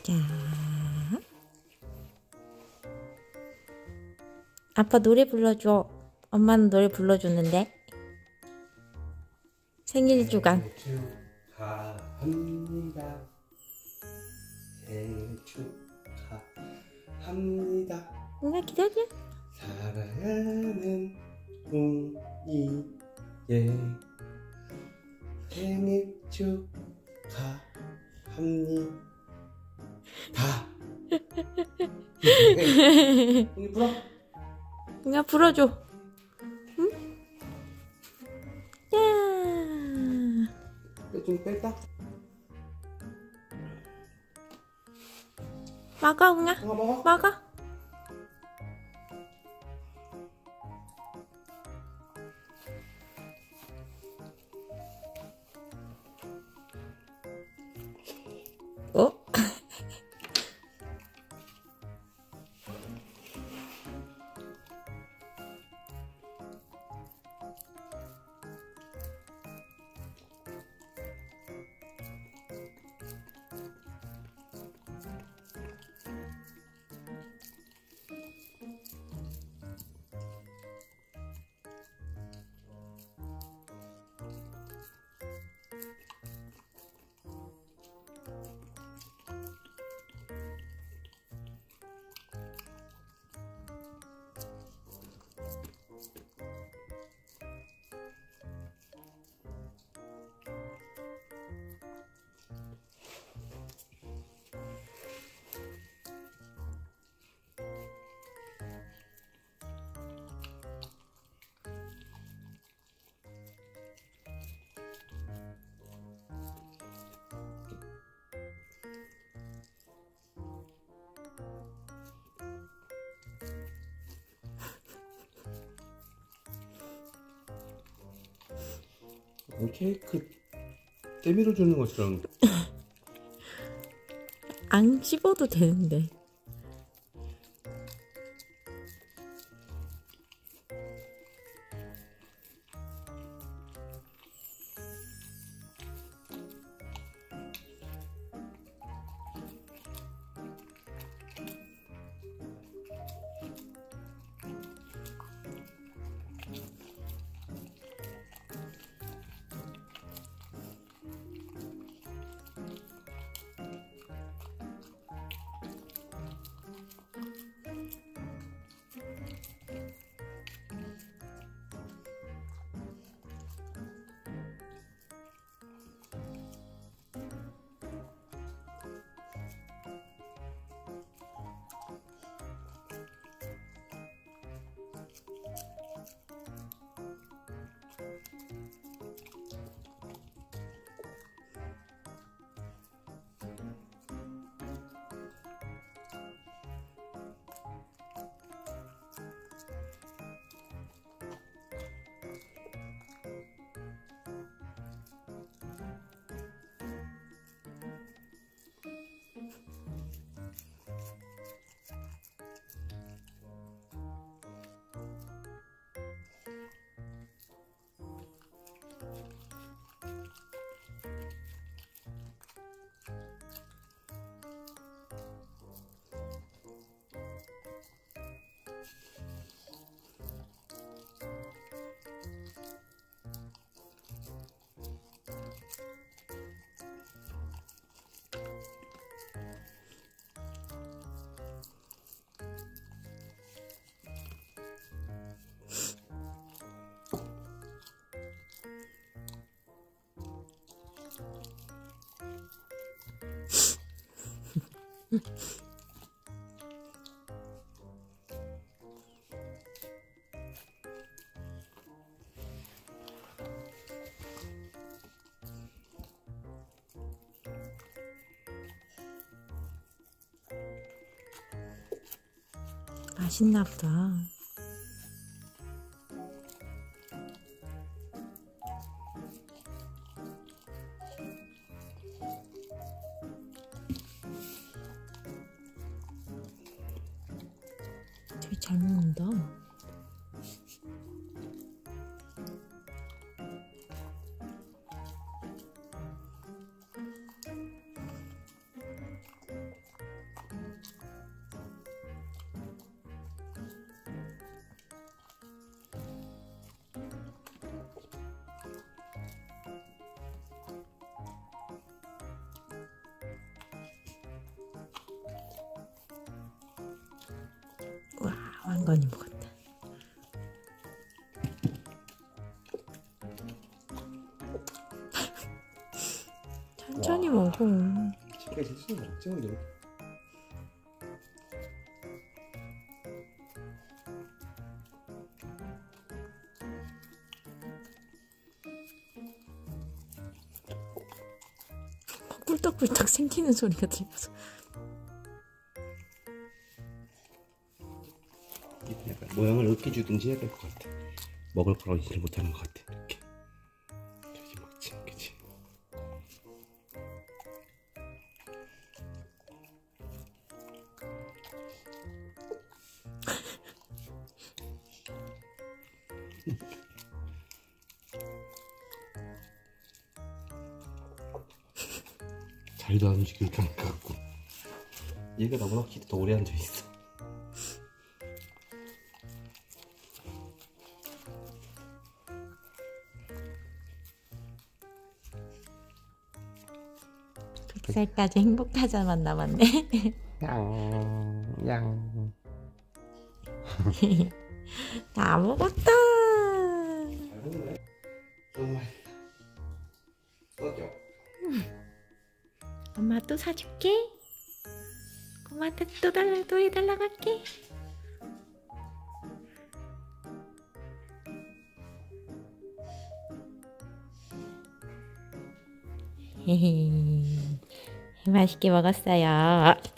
자, 아빠 노래 불러줘. 엄마는 노래 불러주는데. 생일 주간. 축하합니다. 생일 축하합니다. 엄마 기다려. 사랑하는 웅이의 생일 축하합니다. 웅이 불어. 웅아 불어줘. 응? 야. 좀 뺄까? 먹어 웅아. 먹어. 먹어. 어? 케이크 때밀어 주는 것처럼. 안 씹어도 되는데. 맛있나 보다. 되게 잘 먹는다. 왕건이 먹었다. 천천히 와. 먹어. 집까지 진짜 먹지 근데. 꿀떡꿀떡 생기는 소리가 들려서. 약간 모양을 어떻게 주든지 해야 될 것 같아. 먹을 거라고 인지를 못하는 것 같아. 이렇게 먹지, 그치? 자리도 안 움직이고 이렇게 안 갖고. 얘가 나보다 확실히 더 오래 앉아 있어. 살까지 행복하자만 남았네. 양. 다 먹었다. 너무 맛있다. 써줘. 엄마 또 사줄게. 엄마한테 또 해달라고 할게. 맛있게 먹었어요.